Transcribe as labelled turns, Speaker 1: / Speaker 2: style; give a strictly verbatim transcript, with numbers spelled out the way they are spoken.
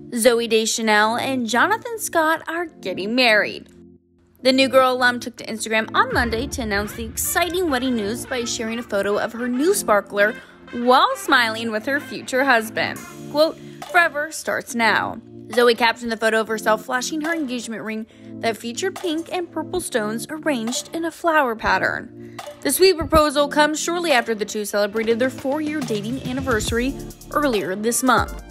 Speaker 1: Zooey Deschanel and Jonathan Scott are getting married. The New Girl alum took to Instagram on Monday to announce the exciting wedding news by sharing a photo of her new sparkler while smiling with her future husband. Quote, "Forever starts now." Zooey captioned the photo of herself flashing her engagement ring that featured pink and purple stones arranged in a flower pattern. The sweet proposal comes shortly after the two celebrated their four-year dating anniversary earlier this month.